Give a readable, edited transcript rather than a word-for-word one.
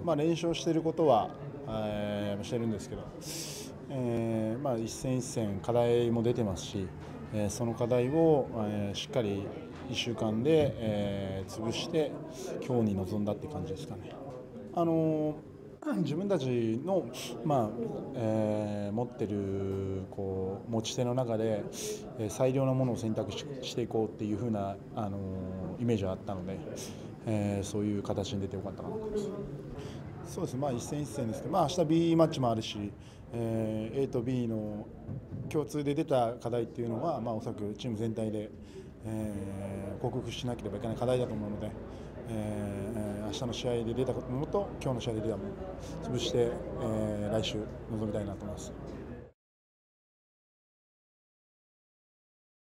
練習をしていることは、してるんですけど、一戦一戦課題も出てますし、その課題を、しっかり1週間で、潰して今日に臨んだって感じですかね。自分たちの、持っている持ち手の中で、最良のものを選択していこうっていう風な、イメージがあったので、そういう形に出てよかったかなと思います。そうですね、一戦一戦ですけど、明日 B マッチもあるし、A と B の共通で出た課題っていうのは、おそらくチーム全体で、克服しなければいけない課題だと思うので、明日の試合で出たものと今日の試合で出たものを潰して、来週臨みたいなと思います。